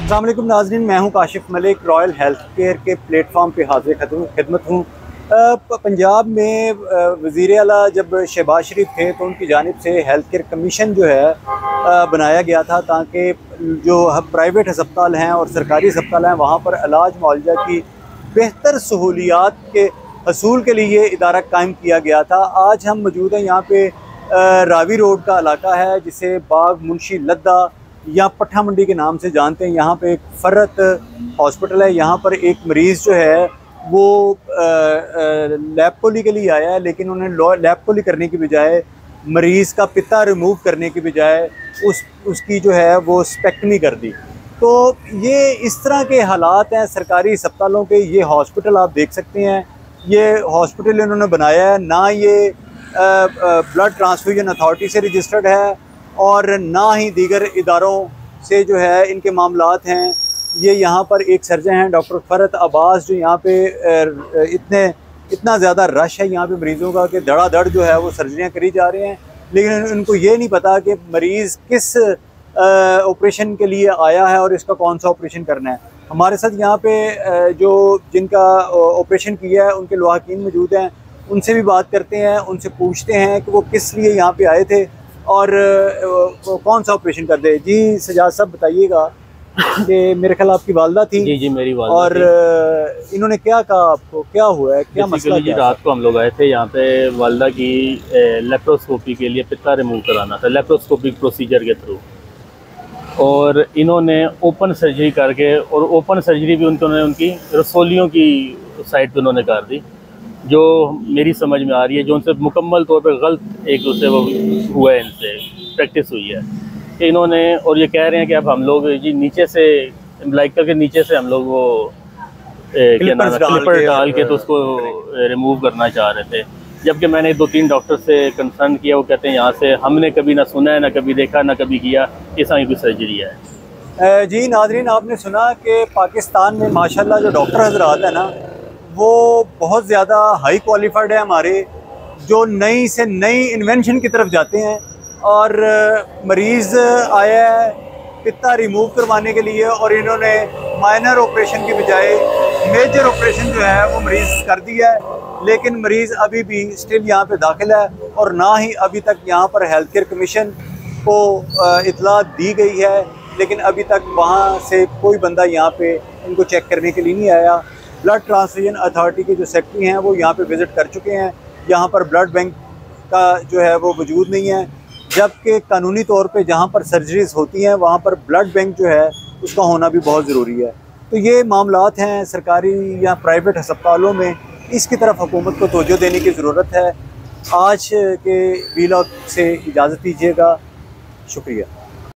अस्सलाम वालेकुम नाज़रीन, मैं हूं Kashif Malik. Royal health care के प्लेटफॉर्म पे हाजिर खिदमत हूं। पंजाब में वज़ीर आला जब शहबाज शरीफ थे तो उनकी जानिब से हेल्थ केयर कमीशन जो है बनाया गया था ताकि जो प्राइवेट अस्पताल हैं और सरकारी अस्पताल हैं वहाँ पर इलाज मुआलजा की बेहतर सहूलियात के हसूल के लिए इदारा कायम किया गया था। आज हम मौजूद हैं यहाँ पे रावी रोड का इलाका है जिसे बाग मुंशी लद्दा या पट्ठा मंडी के नाम से जानते हैं। यहाँ पे एक फ़रत हॉस्पिटल है। यहाँ पर एक मरीज़ जो है वो लैपकोली के लिए आया है, लेकिन उन्होंने लैपकोली करने की बजाय मरीज़ का पित्ता रिमूव करने की बजाय उसकी जो है वो स्पेक्टमी कर दी। तो ये इस तरह के हालात हैं सरकारी अस्पतालों के। ये हॉस्पिटल आप देख सकते हैं, ये हॉस्पिटल इन्होंने बनाया है ना, ये ब्लड ट्रांसफ्यूजन अथॉरिटी से रजिस्टर्ड है और ना ही दीगर इदारों से जो है इनके मामलात हैं। ये यहाँ पर एक सर्जन हैं डॉक्टर फ़रत अब्बास, जो यहाँ पे इतना ज़्यादा रश है यहाँ पे मरीज़ों का कि धड़ाधड़ जो है वो सर्जरियाँ करी जा रही हैं, लेकिन उनको ये नहीं पता कि मरीज़ किस ऑपरेशन के लिए आया है और इसका कौन सा ऑपरेशन करना है। हमारे साथ यहाँ पे जो जिनका ऑपरेशन किया है उनके लवाहकीन मौजूद हैं, उनसे भी बात करते हैं, उनसे पूछते हैं कि वो किस लिए यहाँ पे आए थे और कौन सा ऑपरेशन कर दे। जी सजाद साहब बताइएगा कि मेरे ख्याल आपकी वालदा थी। जी मेरी वालदा और थी। इन्होंने क्या कहा आपको, क्या हुआ है, क्या मसला जी रात को हम लोग आए थे यहाँ पे वालदा की लेप्रोस्कोपी के लिए पित्ता रिमूव कराना था, लेप्रोस्कोपिक प्रोसीजर के थ्रू। और इन्होंने ओपन सर्जरी करके, और ओपन सर्जरी भी उनकी रसोलियों की साइड पे उन्होंने कर दी, जो मेरी समझ में आ रही है, जो उनसे मुकम्मल तौर पे गलत एक उससे वो हुआ है, इनसे प्रैक्टिस हुई है कि इन्होंने। और ये कह रहे हैं कि अब हम लोग जी नीचे से एम्ब्लाइकल के नीचे से हम लोग वो क्या नाम है क्लिपर डाल के तो उसको रिमूव करना चाह रहे थे, जबकि मैंने 2-3 डॉक्टर से कंसर्न किया। वो कहते हैं यहाँ से हमने कभी ना सुना है, ना कभी देखा, ना कभी किया, इस तरह की सर्जरी है। जी नाज़रीन, आपने सुना कि पाकिस्तान में माशाल्लाह जो डॉक्टर हजरात है ना वो बहुत ज़्यादा हाई क्वालिफाइड है हमारे, जो नई से नई इन्वेंशन की तरफ जाते हैं। और मरीज़ आया है पित्ता रिमूव करवाने के लिए और इन्होंने माइनर ऑपरेशन की बजाय मेजर ऑपरेशन जो है वो मरीज़ कर दिया है, लेकिन मरीज़ अभी भी स्टिल यहाँ पे दाखिल है और ना ही अभी तक यहाँ पर हेल्थ केयर कमीशन को इतला दी गई है, लेकिन अभी तक वहाँ से कोई बंदा यहाँ पे इनको चेक करने के लिए नहीं आया। ब्लड ट्रांसफ्यूजन अथॉरिटी के जो सेक्रेटरी हैं वो यहाँ पे विज़िट कर चुके हैं। यहाँ पर ब्लड बैंक का जो है वो वजूद नहीं है, जबकि कानूनी तौर पे जहाँ पर सर्जरीज़ होती हैं वहाँ पर ब्लड बैंक जो है उसका होना भी बहुत ज़रूरी है। तो ये मामलात हैं सरकारी या प्राइवेट अस्पतालों में, इसकी तरफ हुकूमत को तवज्जो देने की ज़रूरत है। आज के वीलॉग से इजाज़त दीजिएगा, शुक्रिया।